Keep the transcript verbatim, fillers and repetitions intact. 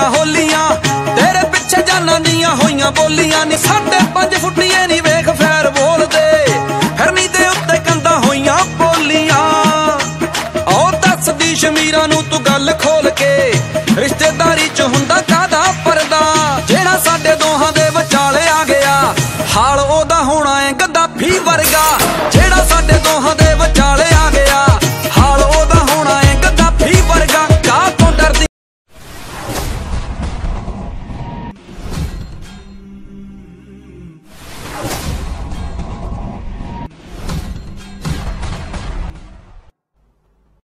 ਦੀਆਂ ਹੋਲੀਆਂ ਤੇਰੇ ਪਿੱਛੇ ਜਾਨਾਂ ਦੀਆਂ ਹੋਈਆਂ ਬੋਲੀਆਂ ਨੀ ਸਾਡੇ ਪੰਜ ਫੁੱਟੀਏ ਨੀ ਵੇਖ ਫੈਰ ਬੋਲਦੇ ਫਿਰਨੀ ਦੇ ਉੱਤੇ ਕੰਧਾਂ ਹੋਈਆਂ ਬੋਲੀਆਂ। ਉਹ ਦੱਸਦੀ ਸ਼ਮੀਰਾਂ ਨੂੰ ਤੂੰ ਗੱਲ ਖੋਲ ਕੇ ਰਿਸ਼ਤੇਦਾਰੀ ਚ ਹੁੰਦਾ ਕਾਹਦਾ ਪਰਦਾ ਜਿਹੜਾ ਸਾਡੇ ਦੋਹਾਂ ਦੇ ਵਿਚਾਲੇ ਆ ਗਿਆ ਹਾਲ ਉਹਦਾ ਹੋਣਾ ਏ ਗੱਦਾਫੀ ਵਰਗਾ।